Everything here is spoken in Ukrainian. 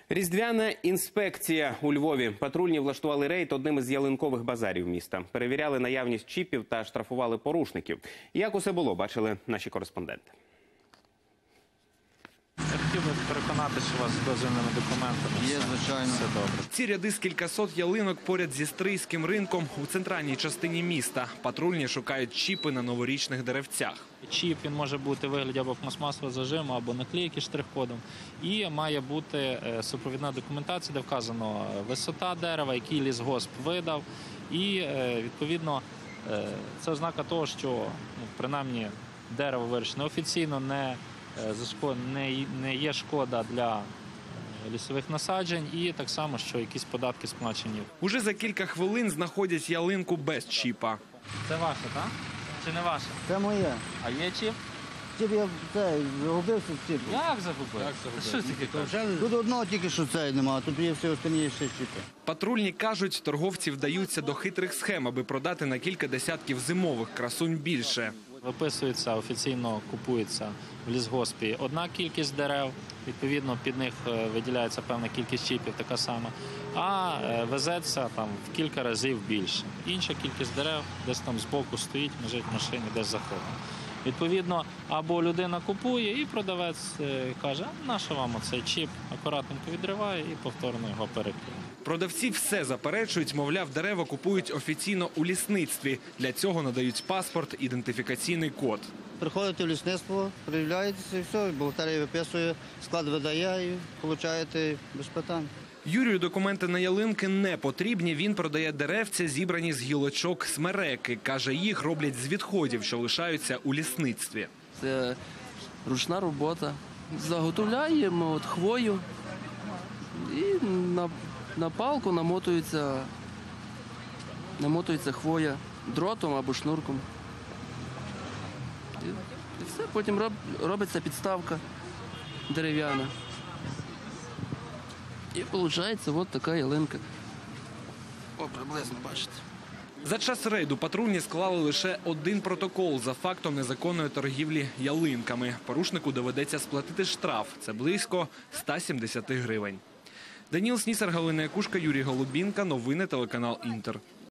Різдвяна інспекція у Львові. Патрульні влаштували рейд одним із ялинкових базарів міста. Перевіряли наявність чіпів та штрафували порушників. Як усе було, бачили наші кореспонденти. Я хотів би переконатися, що у вас з дозвільними документами є, звичайно. Все добре. Ці ряди з кількасот ялинок поряд зі Стрийським ринком у центральній частині міста. Патрульні шукають чіпи на новорічних деревцях. Чіп він може бути у вигляді або пластмасового зажиму, або наклейки штрих-кодом. І має бути супровідна документація, де вказано висота дерева, який лісгосп видав. І, відповідно, це ознака того, що, принаймні, дерево вирощено офіційно, не є шкода для лісових насаджень і так само, що якісь податки сплачені. Уже за кілька хвилин знаходять ялинку без чіпа. Це ваше, так? Чи не ваше? Це моє. А є чіп? Чіп я загубився в чіпі. Як загубив? Що таке? Тут одного тільки що цей немає, тут є всі останні ще чіпи. Патрульні кажуть, торговці вдаються до хитрих схем, аби продати на кілька десятків зимових красунь більше. Виписується, офіційно купується в лісгоспі одна кількість дерев, відповідно під них виділяється певна кількість чіпів, така сама, а везеться там в кілька разів більше. Інша кількість дерев десь там збоку стоїть, лежить в машині, десь захована. Відповідно, або людина купує і продавець каже, а нащо вам оцей чіп, акуратненько відриває і повторно його перекидає. Продавці все заперечують, мовляв, дерева купують офіційно у лісництві. Для цього надають паспорт, ідентифікаційний код. Приходите в лісництво, приявляєтеся і все, бухгалтерія виписує, склад видає і отримуєте без питань. Юрію документи на ялинки не потрібні, він продає деревця, зібрані з гілочок смереки. Каже, їх роблять з відходів, що лишаються у лісництві. Це ручна робота. Заготовляємо хвою і на палку намотується хвоя дротом або шнурком. І все, потім робиться підставка дерев'яна. І виходить ось така ялинка. О, приблизно, бачите. За час рейду патрульні склали лише один протокол за фактом незаконної торгівлі ялинками. Порушнику доведеться сплатити штраф. Це близько 170 гривень. Даніл Снісар, Галина Якушка, Юрій Голубінка. Новини телеканал «Інтер».